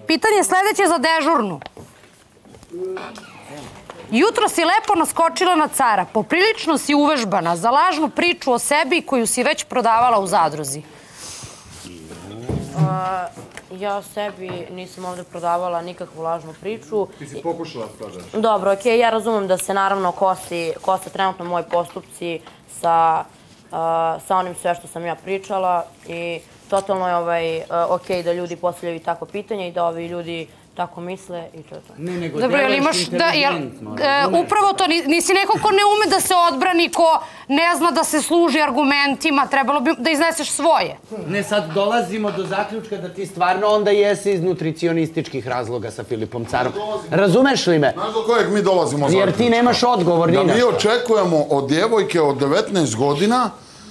Pitanje sledeće za dežurnu. Jutro si lepo naskočila na cara. Poprilično si uvežbana za lažnu priču o sebi koju si već prodavala u zadruzi. Ja sebi nisam ovde prodavala nikakvu lažnu priču. Ti si pokušala da prodaš. Dobro, okej, ja razumem da se naravno kose trenutno moji postupci sa onim sve što sam ja pričala i totalno je okej da ljudi postavljaju tako pitanja i da ovi ljudi tako misle i to je to. Ne, nego Dobro, jel imaš upravo to, nisi neko ko ne ume da se odbrani, ko ne zna da se služi argumentima, trebalo bi da izneseš svoje. Ne, sad dolazimo do zaključka da ti stvarno onda jesi iz nutricionističkih razloga sa Filipom Carom. Razumeš li me? Znaš do kojeg mi dolazimo zaključka? Jer ti nemaš odgovor ni na što. Da mi očekujemo od djevojke od 19 godina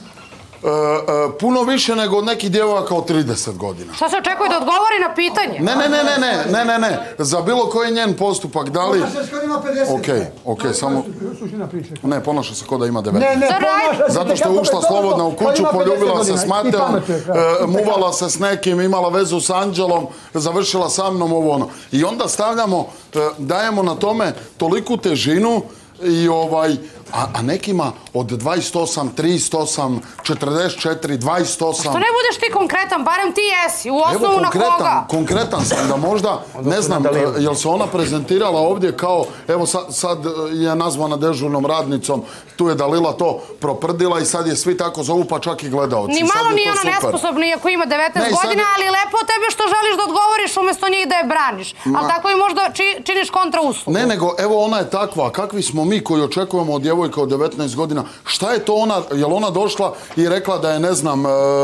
puno više nego od nekih djevojaka od 30 godina. Šta se očekuje da odgovori na pitanje? Ne. Za bilo koji njen postupak, da li... Okej, samo... Ne, ponaša se kao da ima 19. Zato što je ušla slobodna u kuću, poljubila se s Mateom, muvala se s nekim, imala vezu s Anđelom, završila sa mnom ovo ono. I onda stavljamo, dajemo na tome toliku težinu i a nekima od 28, 38, 44, 28... Što ne budeš ti konkretan, barem ti jesi, u osnovu na koga? Konkretan sam da možda, ne znam, jel se ona prezentirala ovdje kao, evo sad je nazvana dežurnom radnicom, tu je Dalila to proprdila i sad je svi tako zovu, pa čak i gledaoci. Ni malo nije ona nesposobna, iako ima 19 godina, ali je lepo od tebe što želiš da odgovoriš umjesto njih da je braniš. Ali tako i možda činiš kontrauslugu. Ne, nego, evo ona je takva, kakvi smo mi koji očekujemo od djevojka od 19 godina, šta je to ona, je li ona došla i rekla da je, ne znam,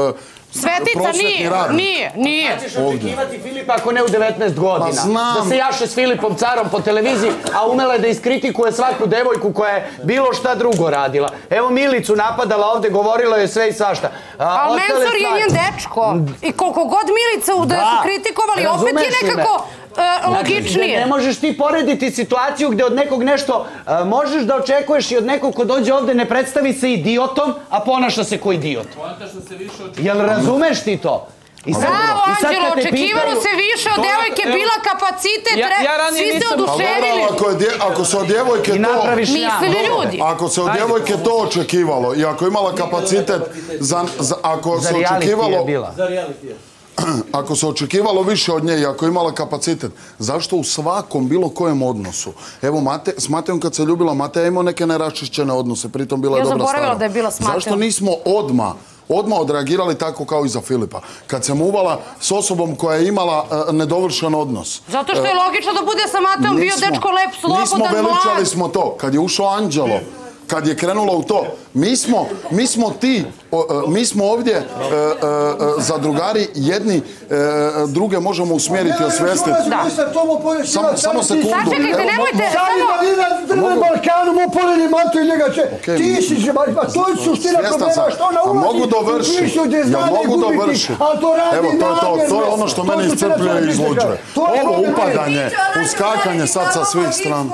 Svetica nije. Šta ćeš očekivati Filipa ako ne u 19 godina? Da se jaše s Filipom Carom po televiziji, a umela je da iskritikuje svaku devojku koja je bilo šta drugo radila. Evo Milicu napadala ovde, govorila je sve i svašta. Ali Mensur je njen dečko. I koliko god Milica da su kritikovali, opet je nekako logičnije. Ne možeš ti porediti situaciju gde od nekog nešto možeš da očekuješ i od nekog ko dođe ovde ne predstavi se idiotom, a ponaša se ko idiot. Jel razumeš ti to? Bravo, Anđelo, očekivalo se više od devojke, bila kapacitet, svi se oduševili. Ako se od djevojke to... Mislili ljudi. Ako se od djevojke to očekivalo i ako imala kapacitet, ako se očekivalo... Za reality je. Ako se očekivalo više od nje i ako je imala kapacitet, zašto u svakom bilo kojem odnosu? Evo, s Matejom kad se ljubila, Mateja imao neke neraščišćene odnose, pritom bila je dobra stara. Ja zaboravila da je bila s Matejom. Zašto nismo odmah odreagirali tako kao i za Filipa? Kad se muvala s osobom koja je imala nedovršen odnos. Zato što je logično da bude sa Matejom bio dečko lep, slobodan, mlad. Nismo veličali smo to. Kad je ušao Anđelo, kad je krenulo u to, mi smo ovdje zadrugari, jedni druge možemo usmjeriti i osvijestiti. Samo sekundu. Sačekajte, nemojte, samo... Na Balkanu mu polili Matu i njega će... Ti si, to je suština problema, što ona ulazi... Mogu dovršiti. Evo, to je ono što mene iscrpljuje i izluđuje. Ovo upadanje, uskakanje sad sa svih strana.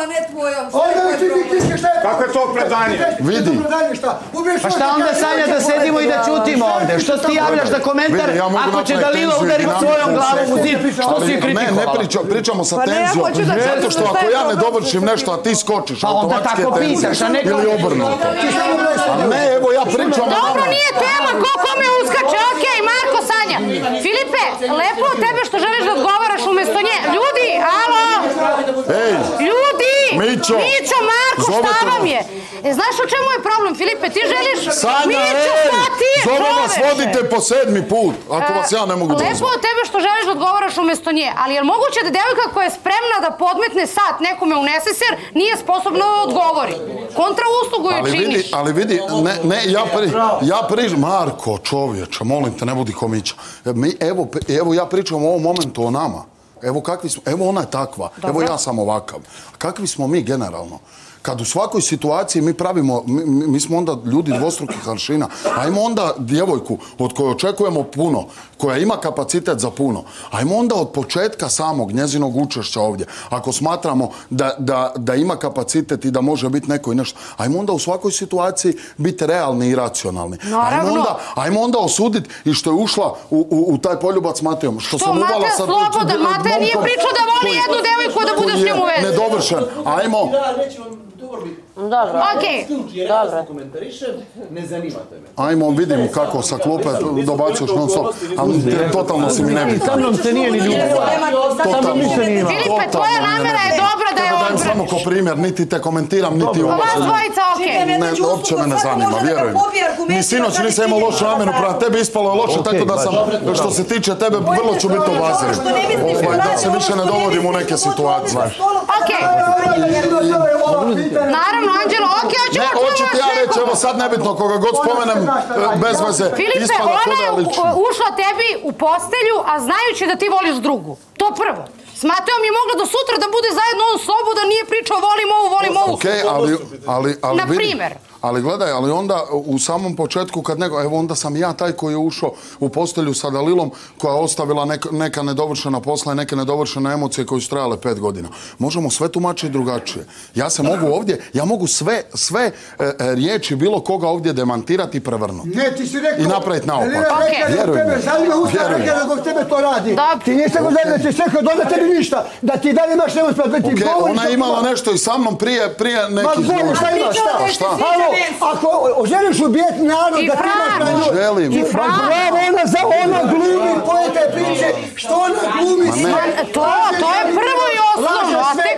Kako je to predanje? Vidi. Pa šta onda Sanja da sedimo i da ćutimo ovde? Što ti javljaš da komentar ako će Dalila udariti svojom glavom u zid? Što si je kritikovala? Ne, pričamo sa tenzijom. Zato što ako ja ne dovršim nešto, a ti skočiš, automatski je tenzija. Ili obrnuto. Ne, evo ja pričam... Dobro, nije tema ko kome uskače. Okej, Marko, Sanja. Filipe, lepo od tebe što želiš da odgovaraš umjesto nje. Ljudi, alo! Ljudi! Mićo, Marko, šta vam je? Znaš u čemu je problem, Filipe? Ti želiš... Sanja, zove vas vodite po 7. put, ako vas ja ne mogu dozvati. Lepo od tebe što želiš da odgovaraš umjesto nje, ali je li moguće da devojka koja je spremna da podmetne sat nekome u neseser nije sposobna da odgovori? Kontra uslugu joj činiš. Ali vidi, ne, ja pričam... Marko, čovječe, molim te, ne budi komića. Evo ja pričam u ovom momentu o nama. Evo ona je takva, evo ja sam ovakav. Kakvi smo mi generalno? kad u svakoj situaciji mi pravimo, mi smo onda ljudi dvostrukih aršina, ajmo onda djevojku od koje očekujemo puno, koja ima kapacitet za puno, ajmo onda od početka samog njezinog učešća ovdje, ako smatramo da ima kapacitet i da može biti neko i nešto, ajmo onda u svakoj situaciji biti realni i racionalni. Ajmo onda osuditi i što je ušla u taj poljubac s Matejom. Što Matej slobodan, Matej nije pričao da voli jednu devojku da bude s njom u vezi. Nedovršen. Ajmo. Dobro. Okej. Ne zanimate me. Ajmo, vidimo kako sa klupe dobacuješ non stop. Ali totalno si mi nebitan. Sa mnom se nije ni ljubila. Filipe, tvoja namjera je dobra da je odbraniš. Samo ko primjer, niti te komentiram, niti ovo. Vas dvojica, okej. Uopće me ne zanima, vjerujem. Ni sinoć nisam imao lošu namjeru, prema tebi ispalo je loše, tako da sam, što se tiče tebe, vrlo ću biti obaziran. Da se više ne dovodim u neke situacije. Okej. Naravno, Anđelo, okej, hoćemo čuo hoću ti ja reći, evo sad nebitno koga god spomenem, bez veze. Filipe, ona je ušla tebi u postelju, a znajući da ti voliš drugu. To prvo. S Mateom je mogla do sutra da bude zajedno u sobu, da nije pričao volim ovu, volim ovu. Okej, ali na primjer. Ali gledaj, ali onda u samom početku kad evo onda sam ja taj koji je ušao u postelju sa Dalilom koja je ostavila neka nedovršena posla i neke nedovršene emocije koje su trajale 5 godina. Možemo sve tumačiti drugačije. Ja se mogu ovdje, ja mogu sve riječi bilo koga ovdje demantirati i prevrnuti. Ne, ti si rekao... I napraviti naopak. Vjerujem. Zanima usta rekao da zbog tebe to radi. Ti nisi tako zajedno, ti si rekao da tebi ništa, da ti dalje imaš nemoć pa ti govoriš... Ona je imala nešto i sa mnom prije nekih... Šta? Ako želiš ubijeti narod da ti imaš na nju... Želim. Ona glumi koje te priče, što ona glumi... To je prvo i osnovno, a tek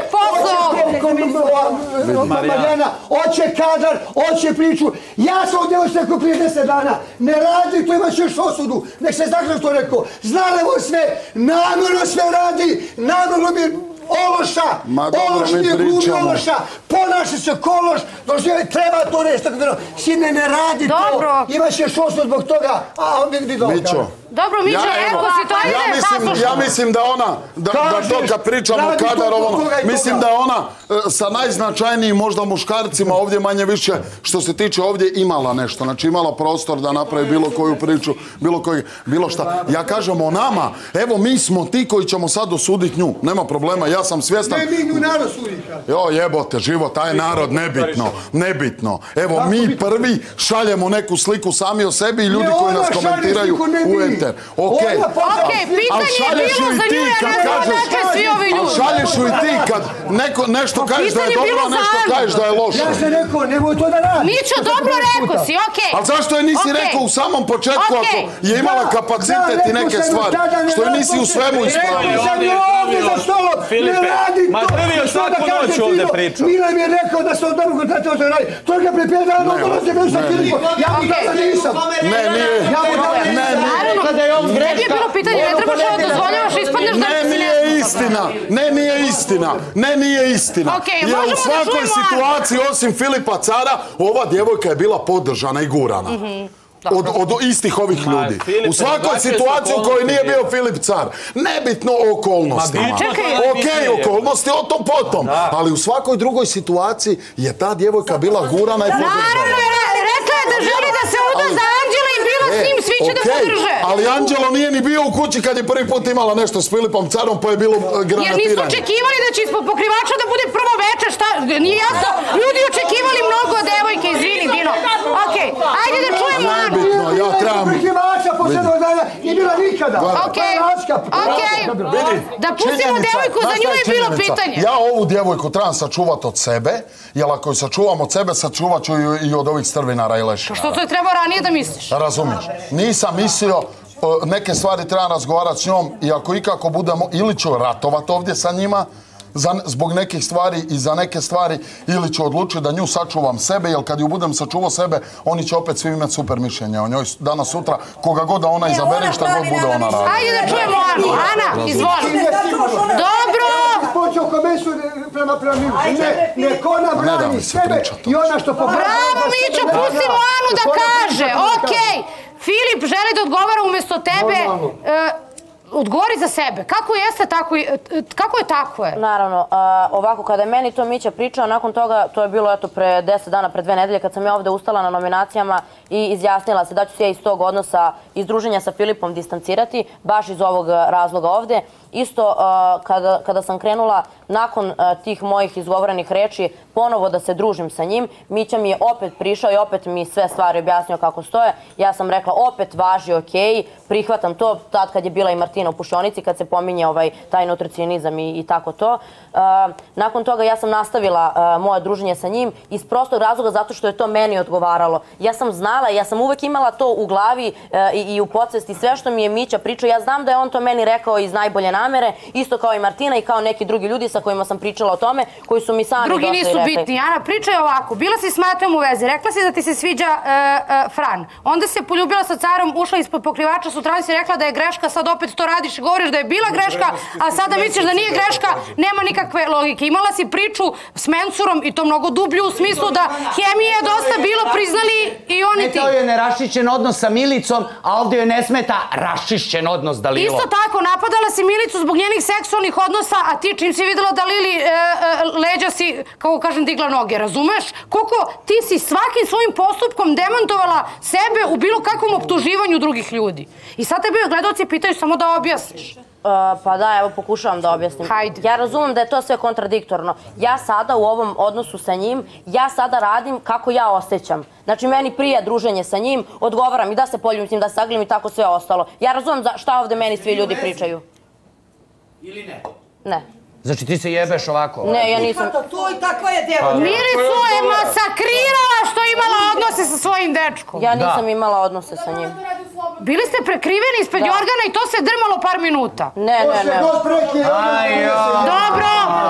posao... Marijana, oće kadar, oće priču. Ja sam ovdje još rekao prije 10 dana. Ne radi, tu imaš još osudu. Nek se znaš što rekao. Znalevo sve, namjerno sve radi, namjerno mi... Ološa, Ološ nije glumi Ološa, ponaša se kološ, treba to nešto, sine ne radi to, imaš još osud zbog toga, a on vidi dobro. Mićo. Dobro, Mićo, eko si to ide, saslušamo. Ja mislim da ona, da to kad pričamo kadar, mislim da je ona sa najznačajnijim možda muškarcima ovdje manje više, što se tiče ovdje, imala nešto, znači imala prostor da napravi bilo koju priču, bilo šta. Ja kažem o nama, evo mi smo ti koji ćemo sad osuditi nju, nema problema, ja sam svjestan. Ne, mi nju narod sudi. Jo, jebote, život, taj narod, nebitno. Evo, mi prvi šaljemo neku sliku sami o sebi i ljudi koji nas komentiraju u eter. Okej, pitanje je bilo za nju, ja ne znam odakle svi ovi ljudi. Ali šalješ ju i ti kad nešto kažeš da je dobro, a nešto kažeš da je loše. Ja sam rekao, nemoj to da radi. Mićo, dobro rekao si, okej. Ali zašto je nisi rekao u samom početku ako je imala kapacitet i neke stvari? Što je nisi u svemu ispravio? Filipe, ma prvi još svaku noć ovdje pričao. Milo mi je rekao da se od dobro kontratio to radi. To ga prepjeda, ono dolaze bez sa Filipom. Ja mu tada nisam. Ne, nije. Tebi je bilo pitanje, ne trebaš ovo dozvoljavaš, ispadneš da si Ne, nije istina. Jer u svakoj situaciji, osim Filipa Cara, ova djevojka je bila podržana i gurana. Od istih ovih ljudi. U svakoj situaciji u kojoj nije bio Filip Car. Nebitno o okolnostima. Okej, okolnosti, o tom potom. Ali u svakoj drugoj situaciji je ta djevojka bila gurana i podržana. Naravno, rekla je da želi da se uda za Anđela i bila s njim, svi će da podrže. Ali Anđelo nije ni bio u kući kad je prvi put imala nešto s Filipom Carom, pa je bilo granatiranje. Jer nismo očekivali da će ispod pokrivača da bude prvo večer, šta? Nije jasno. Ljudi očekivali mnogo od devojke, izvini, Dino. Okej, ajde da čujemo Anu. Nebitno, ja trebam... Pokrivača posljednog dana nije bila nikada. Okej, da pustimo devojku, za nju je bilo pitanje. Ja ovu djevojku trebam sačuvat od sebe, jer ako ju sačuvam od sebe, sačuvat ću ju i od ovih strvinara i lešina. Što to je trebao ranije da misliš? Razumiješ. Nisam mislio, neke stvari trebam razgovarati s njom i ako ikako budemo, ili ću ratovat ovdje sa njima, zbog nekih stvari i za neke stvari, ili ću odlučiti da nju sačuvam sebe, jer kad ju budem sačuvao sebe, oni će opet svi imati super mišljenje o njoj danas sutra, koga god da ona izabere i šta god bude ona radila. Ajde da čujemo Anu. Ana, izvoli. Dobro! Počeo komesu prema Milu. Nek ona brani sebe i ona što popravlja... Bravo, Mićo, pustimo Anu da kaže. Okej, Filip želi da odgovara umjesto tebe. odgovori za sebe. Kako jeste, kako je tako je? Naravno, ovako, kada je meni to Mića pričao, nakon toga, to je bilo eto pre 10 dana, pre 2 nedelje, kad sam ja ovde ustala na nominacijama i izjasnila se da ću se ja iz tog odnosa, iz druženja sa Filipom distancirati, baš iz ovog razloga ovde. Isto kada sam krenula nakon tih mojih izgovorenih reči ponovo da se družim sa njim, Mića mi je opet prišao i opet mi sve stvari objasnio kako stoje. Ja sam rekla opet važi, okej, prihvatam to, tad kad je bila i Martina u pušionici, kad se pominje taj nutricionizam i tako to. Nakon toga ja sam nastavila moje druženje sa njim iz prostog razloga zato što je to meni odgovaralo. Ja sam znala, ja sam uvek imala to u glavi i u podsvesti, sve što mi je Mića pričao, ja znam da je on to meni rekao iz najbolje namere, isto kao i Martina i kao neki drugi ljudi sa kojima sam pričala o tome, koji su mi sami došli i rekli. Drugi nisu bitni. Ana, pričaj ovako. Bila si s Matejom u vezi. Rekla si da ti se sviđa Fran. Onda se poljubila sa carom, ušla ispod pokrivača, sutra si rekla da je greška, sad opet to radiš i govoriš da je bila greška, a sada misliš da nije greška, nema nikakve logike. Imala si priču s Mensurom i to mnogo dublju u smislu da hemije je dosta bilo, priznali i oni ti. To je neraščišćen odnos sa Milicom, a ovdje joj ne smeta raščišćen odnos Dalilo. Isto tako, napadala si Milicu zbog njenih seksualnih odnosa, a ti čim si videla da Lili leđa si, kako kažem, digla noge, razumeš? Koliko ti si svakim svojim postupkom demantovala sebe u bilo kakvom optuživanju drugih ljudi. I sad tebe gledalci pitaju samo da objasniš. Pa da, evo pokušavam da objasnim. Ja razumem da je to sve kontradiktorno. Ja sada u ovom odnosu sa njim, ja sada radim kako ja osjećam. Znači, meni prija druženje sa njim, odgovaram i da se poljubim s njim, da se saglim i tako sve ostalo. Ja razumem šta ovde meni svi ljudi pričaju. Ili ne? Ne. Znači ti se jebeš ovako? Ne, ja nisam... To i takva je djevojka. Milicu je masakrirala što je imala odnose sa svojim dečkom. Ja nisam imala odnose sa njim. Bili ste prekriveni ispred Jorgana i to se drmalo par minuta. Ne. Dobro.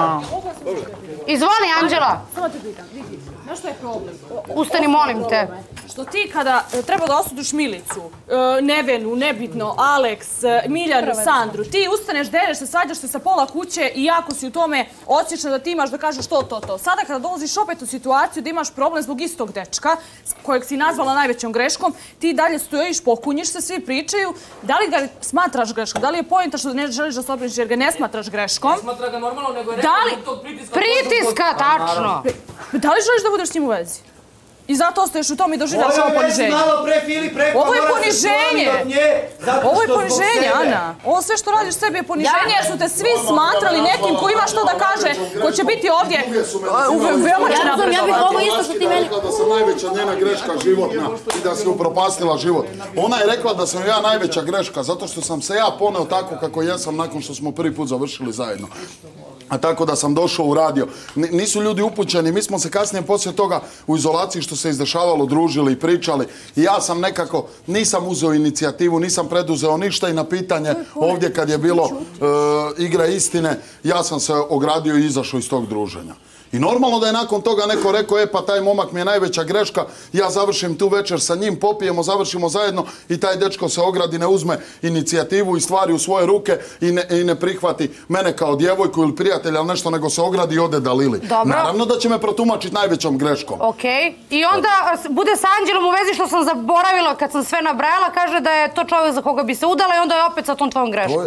Izvoli, Anđela. Samo te pitam, vidi, znaš što je problem? Ustani, molim te. Što ti kada treba da osudiš Milicu, Nevenu, nebitno, Aleks, Miljanu, Sandru, ti ustaneš, dereš se, svađaš se sa pola kuće i jako si u tome osjećan da ti imaš da kažeš to. Sada kada dolaziš opet u situaciju da imaš problem zbog istog dečka, kojeg si nazvala najvećom greškom, ti dalje stojiš, pokunjiš se, svi pričaju. Da li ga smatraš greškom? Da li je poenta što ne želiš da se obraniš jer ga ne smatraš greškom? Ne smatra ga normalno, nego je rekao zbog tog pritiska... Pritiska, tačno. Da li želiš da budeš s njim u vezi? I zato ostaješ u tom i doživljaš ovo poniženje. Ovo je poniženje! Ovo je poniženje, Ana. Ovo sve što radiš sebi je poniženje jer su te svi smatrali nekim ko ima što da kaže, ko će biti ovdje veoma će napredovati. Ja bih rekla da sam najveća njena greška životna i da si upropastila život. Ona je rekla da sam ja najveća greška zato što sam se ja poneo tako kako jesam nakon što smo prvi put završili zajedno. A tako da sam došao u radio. Nisu ljudi upućeni, mi smo se kasnije poslije toga u izolaciji što se izdešavalo družili i pričali. I ja sam nekako, nisam uzeo inicijativu, nisam preduzeo ništa i na pitanje ovdje kad je bilo igra istine, ja sam se ogradio i izašao iz tog druženja. I normalno da je nakon toga neko rekao, pa taj momak mi je najveća greška, ja završim tu večer sa njim, popijemo, završimo zajedno i taj dečko se ogradi, ne uzme inicijativu i stvari u svoje ruke i ne prihvati mene kao djevojku ili prijatelja ili nešto, nego se ogradi i ode Dalili. Naravno da će me protumačiti najvećom greškom. Okej. I onda bude sa Anđelom u vezi što sam zaboravila kad sam sve nabrajala, kaže da je to čovjek za koga bi se udala i onda je opet sa tom tvojom greškom.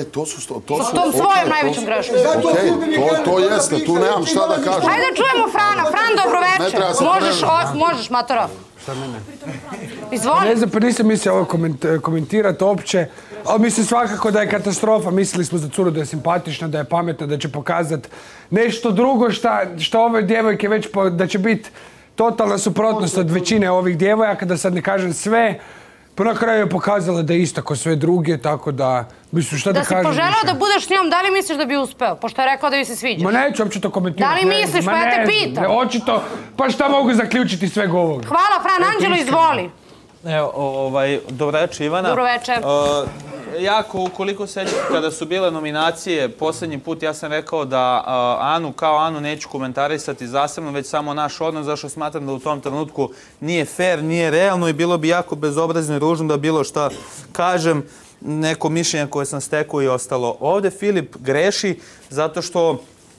Sa tom svojom najvećom greškom. To jeste, tu nemam šta da kažem. Hajde da čujemo Frana. Fran, dobroveče. Možeš, Matora. Šta mene? Izvoli. Ne znam, pa nisam mislio ovo komentirati uopće. Ali mislim svakako da je katastrofa. Mislili smo za curu da je simpatična, da je pametna, da će pokazati nešto drugo što ove djevojke već, da će biti totalna suprotnost od većine ovih djevojaka, da sad ne kažem sve. Pa na kraju je pokazala da je ista ko sve druge, tako da... Mislim, šta da kažem? Da si poželao da budeš s njom, da li misliš da bi uspeo? Pošto je rekao da bi se sviđaš. Ma neću uopće to komentirati. Da li misliš? Pa ja te pitam. Očito, pa šta mogu zaključiti svega ovoga? Hvala, Fran. Anđelo, izvoli. Evo, dobroveče, Ivana. Dobroveče. Jako, ukoliko sećate, kada su bile nominacije, posljednji put ja sam rekao da Anu neću komentarisati zasebno, već samo naš odnos, zašto smatram da u tom trenutku nije fair, nije realno i bilo bi jako bezobrazno i ružno da bilo šta kažem, neko mišljenje koje sam stekao i ostalo. Ovdje Filip greši zato što,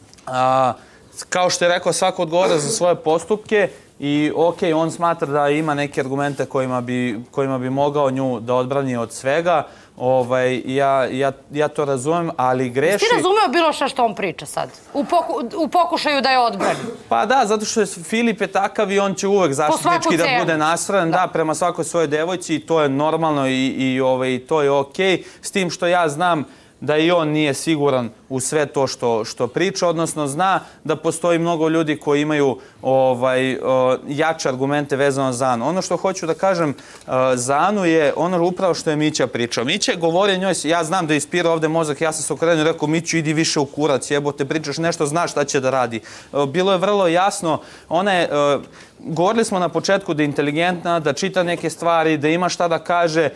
kao što je rekao, svako odgovara za svoje postupke i okej, on smatra da ima neke argumente kojima bi mogao nju da odbrani od svega. Ja to razumem, ali greši... Ti razumeo bilo što on priča sad? U pokušaju da je odbrani? Pa da, zato što Filip je takav i on će uvek zaštitnički da bude nastrojen, da, prema svakoj svojoj devojci i to je normalno i to je okej. S tim što ja znam da i on nije siguran u sve to što priča, odnosno zna da postoji mnogo ljudi koji imaju jače argumente vezano za Anu. Ono što hoću da kažem za Anu je ono upravo što je Mića pričao. Mića je govorio njoj, ja znam da je ispirao ovde mozak, ja sam se okrenuo i rekao Miću idi više u kurac, jebote, pričaš nešto, znaš šta će da radi. Bilo je vrlo jasno, ona je... Govorili smo na početku da je inteligentna, da čita neke stvari, da ima šta da kaže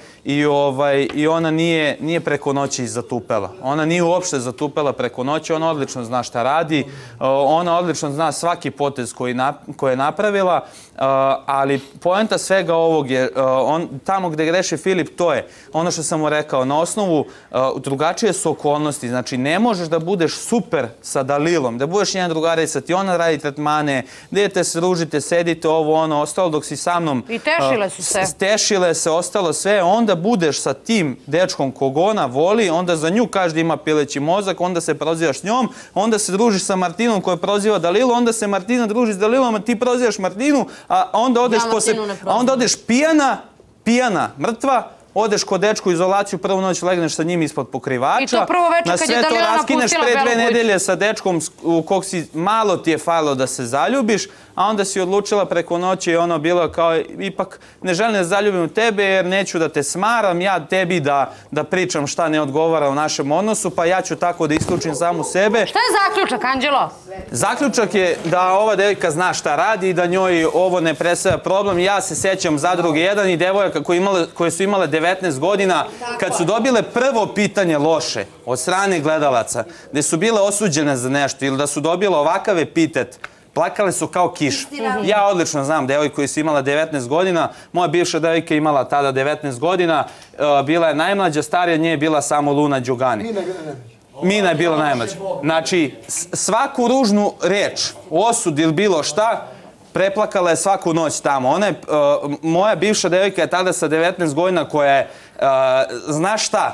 i ona nije preko noći zatupela. Ona nije uopšte zatupela preko noći, ona odlično zna šta radi, ona odlično zna svaki potez koji je napravila, ali poenta svega ovog je, tamo gde greši Filip, to je ono što sam mu rekao, na osnovu drugačije su okolnosti, znači ne možeš da budeš super sa Dalilom, da budeš njen drugarica, ti ona radi tretmane, idete se ružite, sedite, ovo ono, ostalo dok si sa mnom... I tešile su se. Tešile se, ostalo sve, onda budeš sa tim dečkom kog ona voli, onda za nju každa ima pileći mozak, onda se prozivaš s njom, onda se družiš sa Martinom koja proziva Dalilu, onda se Martina druži s Dalilom, a ti prozivaš Martinu, a onda odeš pijana, mrtva, odeš kod dečku u izolaciju, prvu noć legneš sa njim ispod pokrivača. I to prvo večer kad je Dalila napustila Belu kuću. Na sve to raskineš pre 2 nedelje sa dečkom u kog si malo ti je falilo da se zaljubiš, a onda si odlučila preko noći i ono bilo kao ipak ne želim da zaljubim u tebe jer neću da te smaram, ja tebi da pričam šta ne odgovara u našem odnosu, pa ja ću tako da isključim samu sebe. Šta je zaključak, Anđelo? Zaključak je da ova devojka zna šta radi i da njoj ovo ne predstavlja problem. Ja se sećam Zadruge 1 i devojaka koje su imale 19 godina, kad su dobile prvo pitanje loše od strane gledalaca, gde su bile osuđene za nešto ili da su dobile ovakav epitet, plakale su kao kiš. Ja odlično znam devojku koja su imala 19 godina, moja bivša devojka imala tada 19 godina, bila je najmlađa, starija od nje je bila samo Luna Đugani. Mina je bila najmlađa. Znači, svaku ružnu reč, osud ili bilo šta, preplakala je svaku noć tamo. Moja bivša devojka je tada sa 19 godina koja je, znaš šta,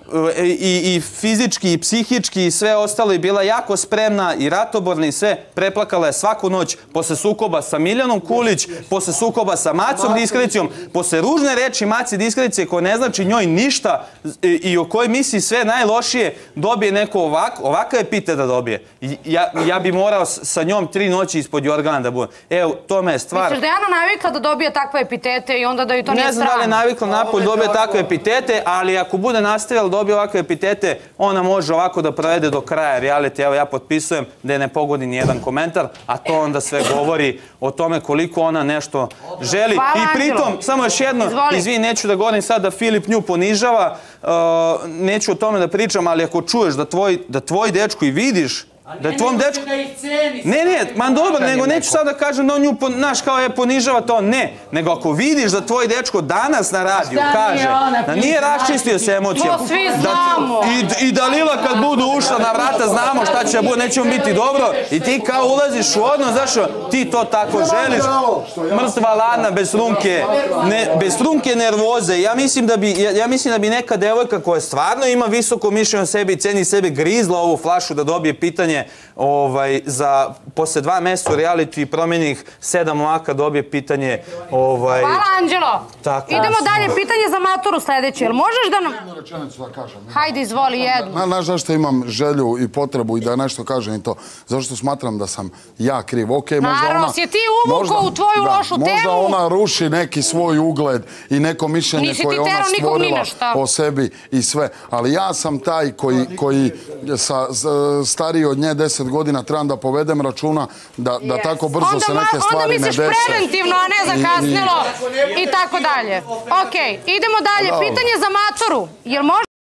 i fizički i psihički i sve ostalo i bila jako spremna i ratoborna i sve, preplakala je svaku noć posle sukoba sa Miljanom Kulić, posle sukoba sa Macom Diskrecijom, posle ružne reči Maci Diskrecije koja ne znači njoj ništa i o kojoj misli sve najlošije, dobije neko ovakav epitet da dobije. Ja bi morao sa njom 3 noći ispod jorgana da budem. Evo, to me je stvar. Misliš da je Ana navikla da dobije takve epitete i onda da ju to nije strano? Ne znam da li je navikla napolj dobije takve epitete, ali ako bude nastavila dobije ovakve epitete, ona može ovako da provede do kraja reality. Evo ja potpisujem da je ne pogodi ni jedan komentar, a to onda sve govori o tome koliko ona nešto želi. I pritom, samo još jedno, izvini, neću da govorim sad da Filip nju ponižava, neću o tome da pričam, ali ako čuješ da tvoj dečko i vidiš da je tvom dečku... Ne, man dobro, nego neću sad da kažem da on nju, znaš, kao je ponižava to, ne. Nego ako vidiš da tvoj dečko danas na radiju kaže da nije raščistio se emocijama. To svi znamo. I Dalila kad budu ušla na vrata, znamo šta će bude, neće mu biti dobro. I ti kao ulaziš u odnos, znaš, ti to tako želiš. Mrtva ladna, bez trunke nervoze. Ja mislim da bi neka devojka koja stvarno ima visoko mišljenje o sebi i ceni sebe grizla ovu flašu da dobije pitanje za posle 2 meseca u reality i promenjenih 7 momaka dobije pitanje... Hvala, Anđelo. Idemo dalje, pitanje za maturu sledeće. Jel možeš da nam... Jednu rečenicu da kažem. Hajde, izvoli jednu. Znaš zašto imam želju i potrebu i da nešto kažem i to? Zato što smatram da sam ja kriv. Naravno, si ti uvukao u tvoju lošu temu. Možda ona ruši neki svoj ugled i neko mišljenje koje ona stvorila o sebi i sve. Ali ja sam taj koji stariji od nje 10 godina trebam da povedem računa da tako brzo se neke stvari ne dese. Onda misliš preventivno, a ne zakasnilo i tako dalje. Okej, idemo dalje. Pitanje za maturu. Jel može